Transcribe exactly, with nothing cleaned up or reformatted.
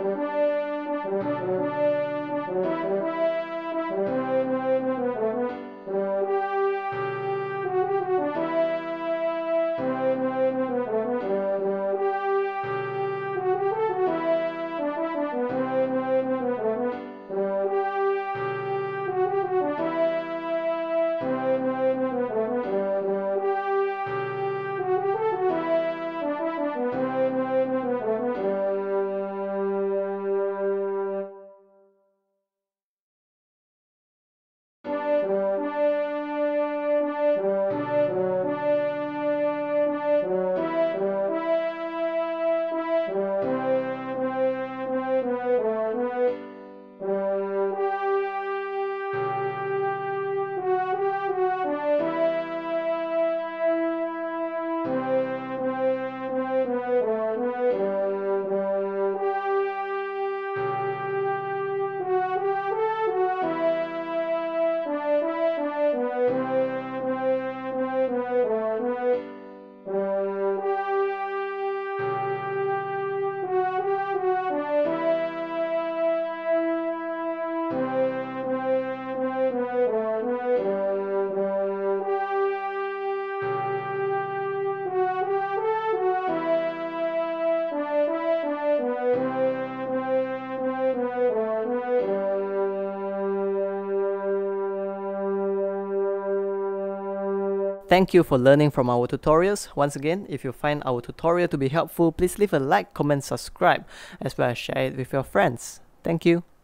Thank you for learning from our tutorials. Once again, if you find our tutorial to be helpful, please leave a like, comment, subscribe, as well as share it with your friends. Thank you.